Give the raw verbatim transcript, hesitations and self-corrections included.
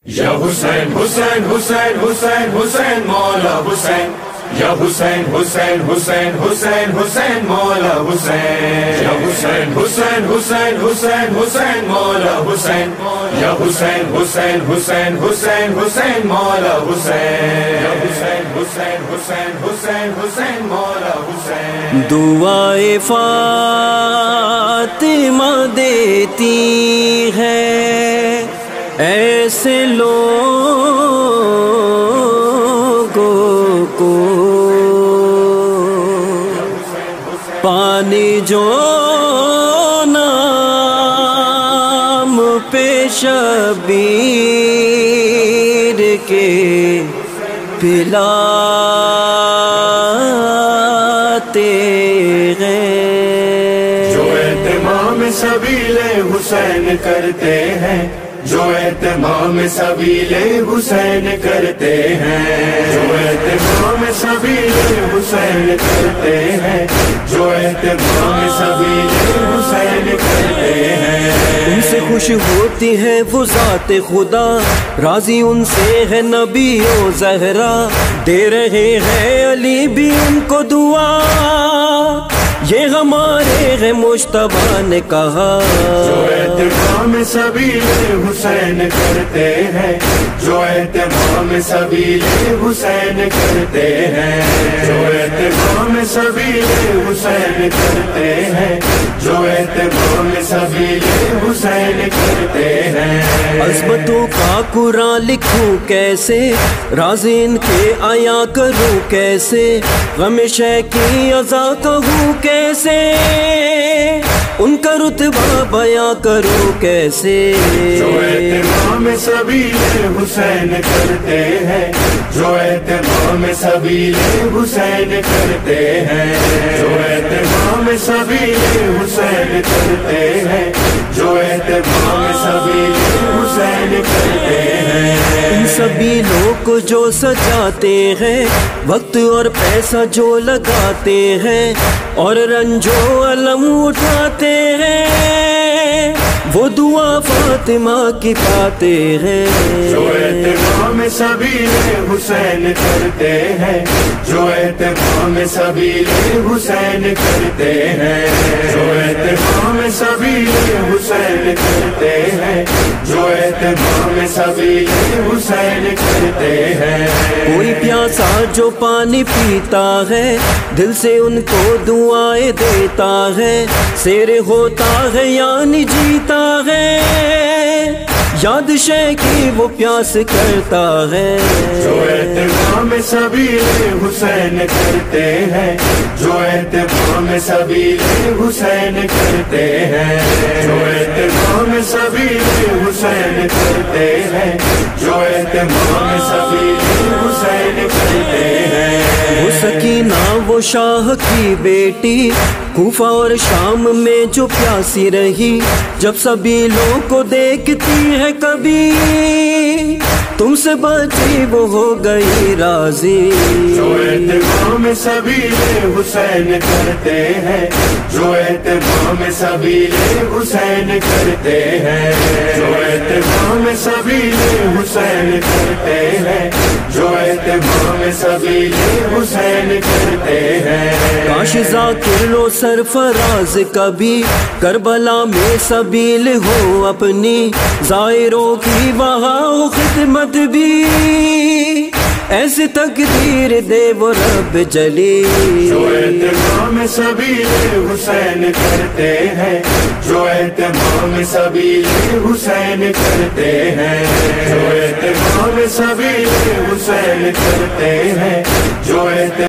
یا حسین حسین حسین حسین حسین مولا حسین یا حسین حسین حسین حسین حسین مولا حسین یا حسین حسین حسین حسین حسین مولا حسین یا حسین حسین حسین حسین حسین مولا حسین یا حسین حسین حسین حسین حسین مولا حسین دعائے فاطمہ دیتی ہے ایسے لوگوں کو پانی جو نام پہ شبیر کے پلاتے ہیں، جو اہتمام سبیل حسین کرتے ہیں، جو اہتمام سبیل حسین کرتے ہیں، جو اہتمام سبیل حسین کرتے ہیں، جو اہتمام سبیل حسین کرتے ہیں، ان سے خوش ہوتی ہے وہ ذات خدا، راضی ان سے ہے نبی و زہرا، دے رہے ہیں علی بھی ان کو دعا، یہ ہمارے ہے مجتبیٰ نے کہا۔ جو اہتمام سبیل حسین کرتے ہیں، جو اہتمام سبیل حسین کرتے ہیں، جو اہتمام سبیل حسین کرتے ہیں، جو اہتمام سبیل حسین کرتے ہیں، عظمتوں کا قرآن لکھوں کیسے، راز ان کے آیا کروں کیسے، غم شے کی عزا کہوں کیسے، ان کا رتبہ بیاں کروں کیسے۔ جو اہتمام سبیل حسین کرتے ہیں، جو اہتمام سبیل حسین کرتے ہیں، جو اہتمام سبیل حسین کرتے ہیں، جو اہتمام سبیل حسین کرتے ہیں، ان سبیلوں کو جو سجاتے ہیں، وقت اور پیسہ جو لگاتے ہیں، اور رنج و علم اٹھاتے ہیں، وہ دعا فاطمہ کی پاتے ہیں۔ جو اہتمام سبیل حسین کرتے ہیں، جو اہتمام سبیل حسین کرتے ہیں، جو اہتمام سبیل حسین کرتے ہیں، جو اہتمام سبیل حسین کرتے ہیں، کوئی پیاسا جو پانی پیتا ہے، دل سے ان کو دعائیں دیتا ہے، سیر ہوتا ہے یعنی جیتا ہے، یاد شے کی وہ پیاس کرتا ہے۔ جو اہتمام سبیل حسین کرتے ہیں، جو اہتمام سبیل حسین کرتے ہیں، جو اہتمام سبیل حسین کرتے ہیں، جو اہتمام سبیل حسین کرتے ہیں، وہ سکینہ وہ شاہ کی بیٹی، کوفہ اور شام میں جو پیاسی رہی، جب سبیلوں کو دیکھتی ہے کبھی، تم سے بچی وہ ہو گئی راضی۔ جو اہتمام سبیل حسین کرتے ہیں، جو اہتمام سبیل حسین کرتے ہیں، جو اہتمام سبیل حسین کرتے ہیں، جو اہتمام سبیل حسین کرتے ہیں، کاش ذاکر لو سرفراز کبھی کربلا میں سبیل ہو اپنی، زائروں کی وہاں ہو خدمت بھی، ایسی تقدیر دے وہ رب جلی۔ جو اہتمام سبیل حسین کرتے ہیں، جو اہتمام سبیل حسین کرتے ہیں، جو اہتمام سبیل حسین کرتے ہیں،